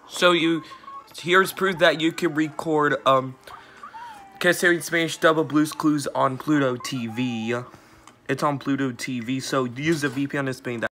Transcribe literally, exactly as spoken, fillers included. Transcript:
So you, here's proof that you can record um, Castilian Spanish double Blues Clues on Pluto T V. It's on Pluto T V, so use the V P N to Spain.